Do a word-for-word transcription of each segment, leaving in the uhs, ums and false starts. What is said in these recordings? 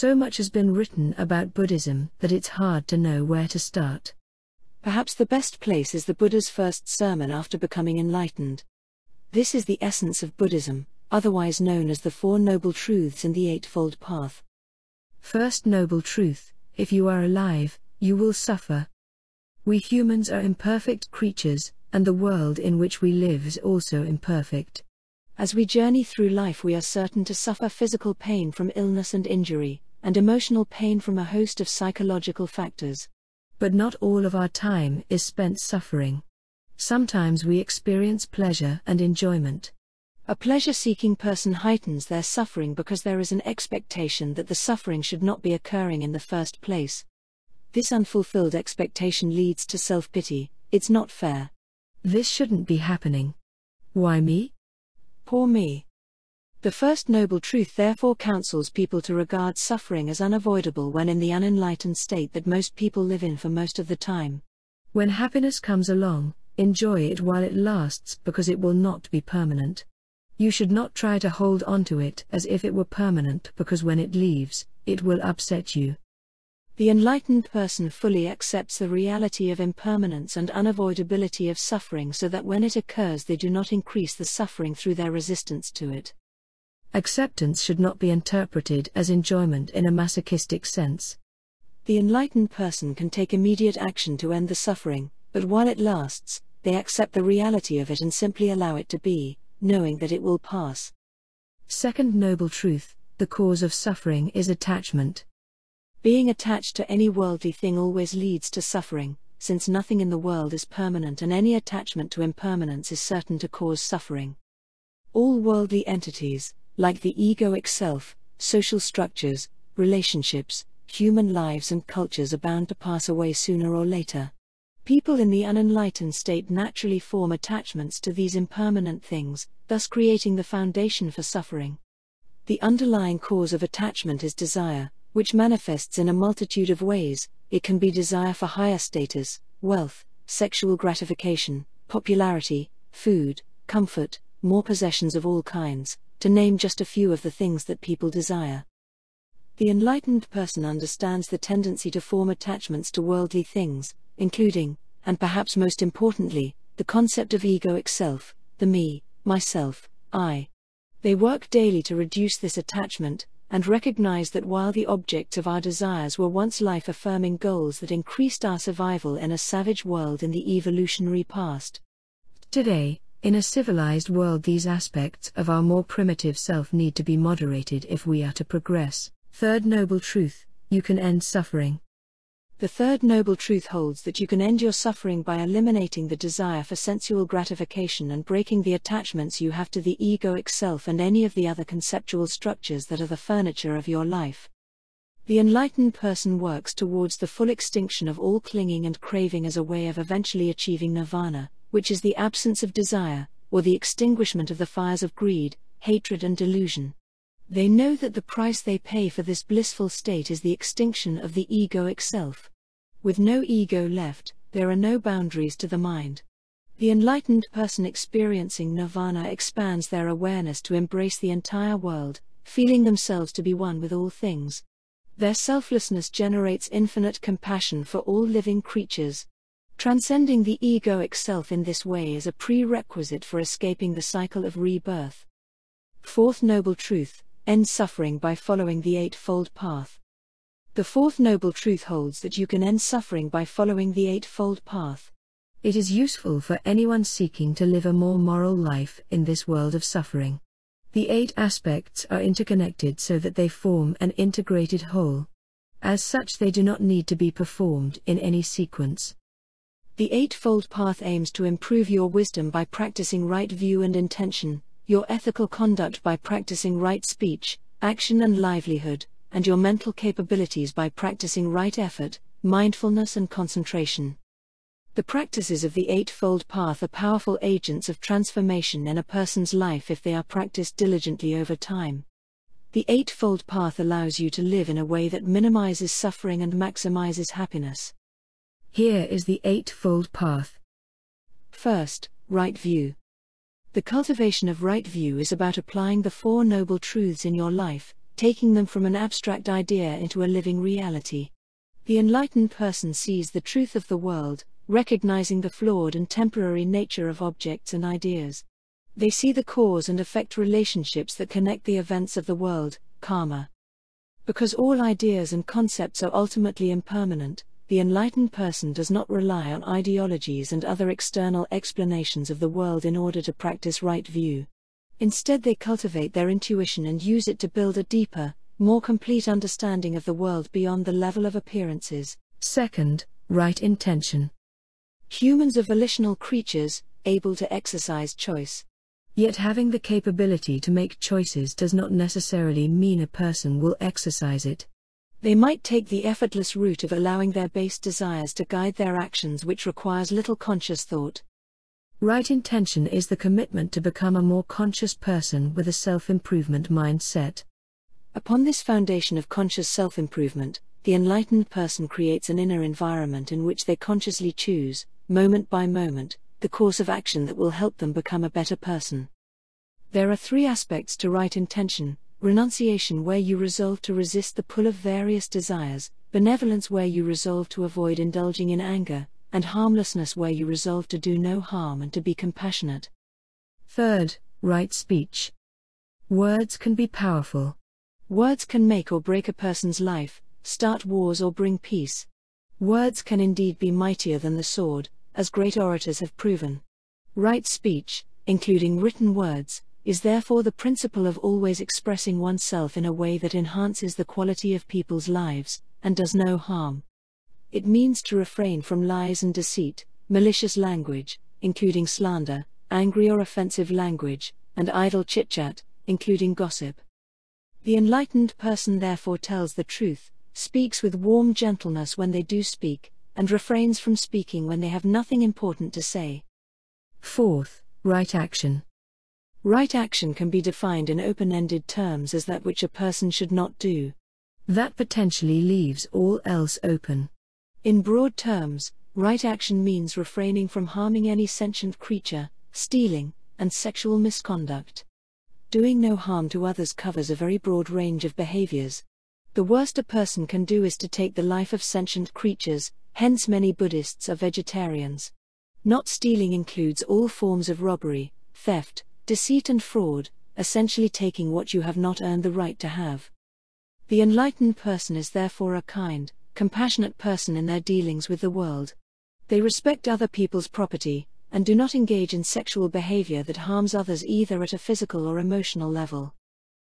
So much has been written about Buddhism that it's hard to know where to start. Perhaps the best place is the Buddha's first sermon after becoming enlightened. This is the essence of Buddhism, otherwise known as the Four Noble Truths and the Eightfold Path. First noble truth: if you are alive, you will suffer. We humans are imperfect creatures, and the world in which we live is also imperfect. As we journey through life, we are certain to suffer physical pain from illness and injury, and emotional pain from a host of psychological factors. But not all of our time is spent suffering. Sometimes we experience pleasure and enjoyment. A pleasure-seeking person heightens their suffering because there is an expectation that the suffering should not be occurring in the first place. This unfulfilled expectation leads to self-pity. It's not fair. This shouldn't be happening. Why me? Poor me. The First Noble Truth therefore counsels people to regard suffering as unavoidable when in the unenlightened state that most people live in for most of the time. When happiness comes along, enjoy it while it lasts, because it will not be permanent. You should not try to hold onto it as if it were permanent, because when it leaves, it will upset you. The enlightened person fully accepts the reality of impermanence and unavoidability of suffering, so that when it occurs they do not increase the suffering through their resistance to it. Acceptance should not be interpreted as enjoyment in a masochistic sense. The enlightened person can take immediate action to end the suffering, but while it lasts, they accept the reality of it and simply allow it to be, knowing that it will pass. Second noble truth: the cause of suffering is attachment. Being attached to any worldly thing always leads to suffering, since nothing in the world is permanent and any attachment to impermanence is certain to cause suffering. All worldly entities, like the egoic self, social structures, relationships, human lives and cultures, are bound to pass away sooner or later. People in the unenlightened state naturally form attachments to these impermanent things, thus creating the foundation for suffering. The underlying cause of attachment is desire, which manifests in a multitude of ways. It can be desire for higher status, wealth, sexual gratification, popularity, food, comfort, more possessions of all kinds, to name just a few of the things that people desire. The enlightened person understands the tendency to form attachments to worldly things, including, and perhaps most importantly, the concept of egoic self, the me, myself, I. They work daily to reduce this attachment, and recognize that while the objects of our desires were once life-affirming goals that increased our survival in a savage world in the evolutionary past, today, in a civilized world, these aspects of our more primitive self need to be moderated if we are to progress. Third noble truth: you can end suffering. The third noble truth holds that you can end your suffering by eliminating the desire for sensual gratification and breaking the attachments you have to the egoic self and any of the other conceptual structures that are the furniture of your life. The enlightened person works towards the full extinction of all clinging and craving as a way of eventually achieving nirvana, which is the absence of desire, or the extinguishment of the fires of greed, hatred and delusion. They know that the price they pay for this blissful state is the extinction of the egoic self. With no ego left, there are no boundaries to the mind. The enlightened person experiencing nirvana expands their awareness to embrace the entire world, feeling themselves to be one with all things. Their selflessness generates infinite compassion for all living creatures. Transcending the egoic self in this way is a prerequisite for escaping the cycle of rebirth. Fourth noble truth: end suffering by following the Eightfold Path. The fourth noble truth holds that you can end suffering by following the Eightfold Path. It is useful for anyone seeking to live a more moral life in this world of suffering. The eight aspects are interconnected so that they form an integrated whole. As such, they do not need to be performed in any sequence. The Eightfold Path aims to improve your wisdom by practicing right view and intention, your ethical conduct by practicing right speech, action and livelihood, and your mental capabilities by practicing right effort, mindfulness and concentration. The practices of the Eightfold Path are powerful agents of transformation in a person's life if they are practiced diligently over time. The Eightfold Path allows you to live in a way that minimizes suffering and maximizes happiness. Here is the Eightfold Path. First, right view. The cultivation of right view is about applying the Four Noble Truths in your life, taking them from an abstract idea into a living reality. The enlightened person sees the truth of the world, recognizing the flawed and temporary nature of objects and ideas. They see the cause and effect relationships that connect the events of the world, karma. Because all ideas and concepts are ultimately impermanent, the enlightened person does not rely on ideologies and other external explanations of the world in order to practice right view. Instead, they cultivate their intuition and use it to build a deeper, more complete understanding of the world beyond the level of appearances. Second, right intention. Humans are volitional creatures, able to exercise choice. Yet having the capability to make choices does not necessarily mean a person will exercise it. They might take the effortless route of allowing their base desires to guide their actions, which requires little conscious thought. Right intention is the commitment to become a more conscious person with a self-improvement mindset. Upon this foundation of conscious self-improvement, the enlightened person creates an inner environment in which they consciously choose, moment by moment, the course of action that will help them become a better person. There are three aspects to right intention: renunciation, where you resolve to resist the pull of various desires; benevolence, where you resolve to avoid indulging in anger; and harmlessness, where you resolve to do no harm and to be compassionate. Third, right speech. Words can be powerful. Words can make or break a person's life, start wars or bring peace. Words can indeed be mightier than the sword, as great orators have proven. Right speech, including written words, is therefore the principle of always expressing oneself in a way that enhances the quality of people's lives, and does no harm. It means to refrain from lies and deceit, malicious language, including slander, angry or offensive language, and idle chit-chat, including gossip. The enlightened person therefore tells the truth, speaks with warm gentleness when they do speak, and refrains from speaking when they have nothing important to say. Fourth, right action. Right action can be defined in open-ended terms as that which a person should not do. That potentially leaves all else open. In broad terms, right action means refraining from harming any sentient creature, stealing, and sexual misconduct. Doing no harm to others covers a very broad range of behaviors. The worst a person can do is to take the life of sentient creatures, hence many Buddhists are vegetarians. Not stealing includes all forms of robbery, theft, deceit and fraud, essentially taking what you have not earned the right to have. The enlightened person is therefore a kind, compassionate person in their dealings with the world. They respect other people's property, and do not engage in sexual behavior that harms others either at a physical or emotional level.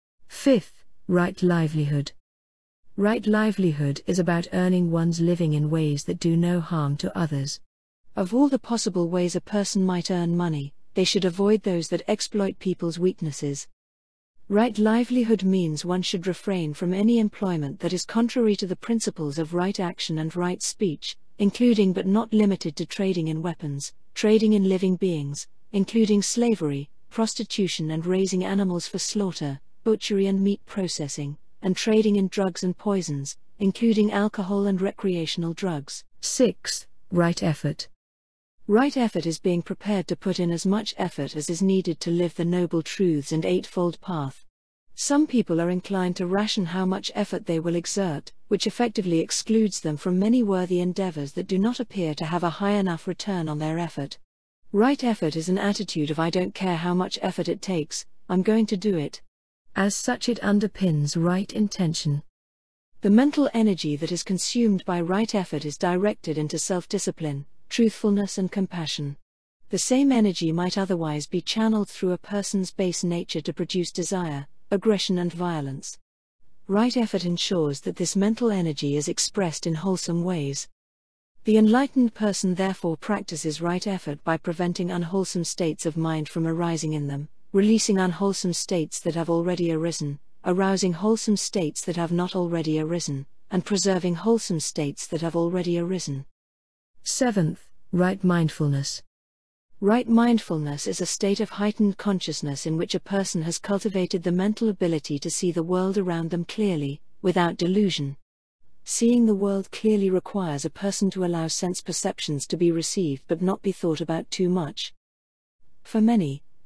Fifth, right livelihood. Right livelihood is about earning one's living in ways that do no harm to others. Of all the possible ways a person might earn money, they should avoid those that exploit people's weaknesses. Right livelihood means one should refrain from any employment that is contrary to the principles of right action and right speech, including but not limited to trading in weapons, trading in living beings, including slavery, prostitution and raising animals for slaughter, butchery and meat processing, and trading in drugs and poisons, including alcohol and recreational drugs. Sixth, right effort. Right effort is being prepared to put in as much effort as is needed to live the Noble Truths and Eightfold Path. Some people are inclined to ration how much effort they will exert, which effectively excludes them from many worthy endeavors that do not appear to have a high enough return on their effort. Right effort is an attitude of I don't care how much effort it takes, I'm going to do it. As such, it underpins right intention. The mental energy that is consumed by right effort is directed into self-discipline, truthfulness and compassion. The same energy might otherwise be channeled through a person's base nature to produce desire, aggression and violence. Right effort ensures that this mental energy is expressed in wholesome ways. The enlightened person therefore practices right effort by preventing unwholesome states of mind from arising in them, releasing unwholesome states that have already arisen, arousing wholesome states that have not already arisen, and preserving wholesome states that have already arisen. Seventh, right mindfulness. Right mindfulness is a state of heightened consciousness in which a person has cultivated the mental ability to see the world around them clearly, without delusion. Seeing the world clearly requires a person to allow sense perceptions to be received but not be thought about too much. For many,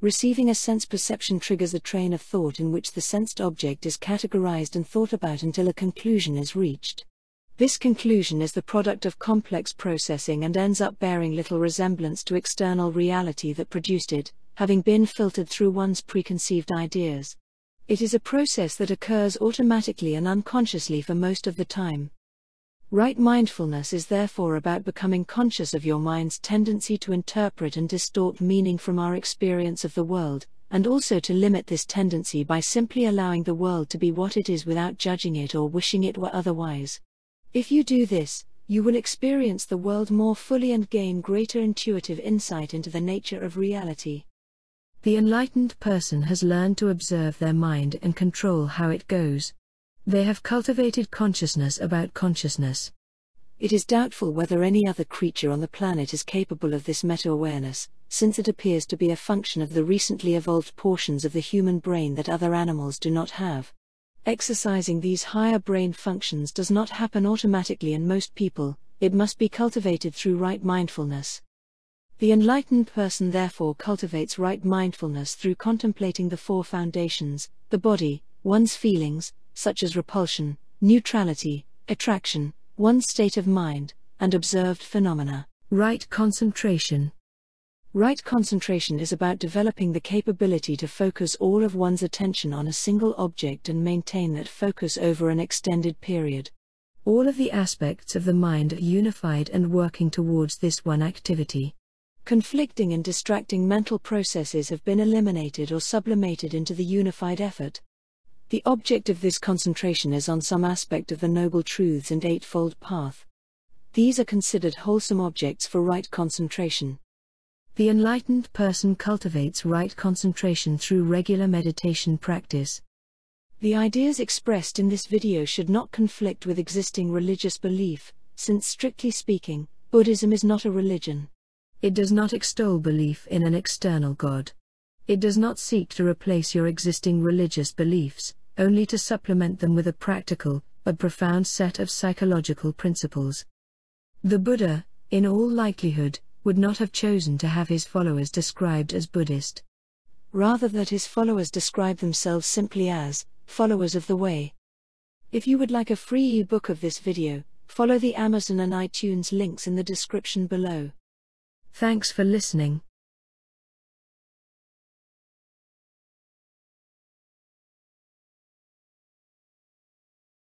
Receiving a sense perception triggers a train of thought in which the sensed object is categorized and thought about until a conclusion is reached. This conclusion is the product of complex processing and ends up bearing little resemblance to external reality that produced it, having been filtered through one's preconceived ideas. It is a process that occurs automatically and unconsciously for most of the time. Right mindfulness is therefore about becoming conscious of your mind's tendency to interpret and distort meaning from our experience of the world, and also to limit this tendency by simply allowing the world to be what it is without judging it or wishing it were otherwise. If you do this, you will experience the world more fully and gain greater intuitive insight into the nature of reality. The enlightened person has learned to observe their mind and control how it goes. They have cultivated consciousness about consciousness. It is doubtful whether any other creature on the planet is capable of this meta-awareness, since it appears to be a function of the recently evolved portions of the human brain that other animals do not have. Exercising these higher brain functions does not happen automatically in most people, it must be cultivated through right mindfulness. The enlightened person therefore cultivates right mindfulness through contemplating the four foundations: the body, one's feelings, such as repulsion, neutrality, attraction, one's state of mind, and observed phenomena. Right concentration. Right concentration is about developing the capability to focus all of one's attention on a single object and maintain that focus over an extended period. All of the aspects of the mind are unified and working towards this one activity. Conflicting and distracting mental processes have been eliminated or sublimated into the unified effort. The object of this concentration is on some aspect of the Noble Truths and Eightfold Path. These are considered wholesome objects for right concentration. The enlightened person cultivates right concentration through regular meditation practice. The ideas expressed in this video should not conflict with existing religious belief, since strictly speaking, Buddhism is not a religion. It does not extol belief in an external God. It does not seek to replace your existing religious beliefs, only to supplement them with a practical, but profound set of psychological principles. The Buddha, in all likelihood, would not have chosen to have his followers described as Buddhist. Rather that his followers describe themselves simply as followers of the way. If you would like a free ebook of this video, follow the Amazon and iTunes links in the description below. Thanks for listening.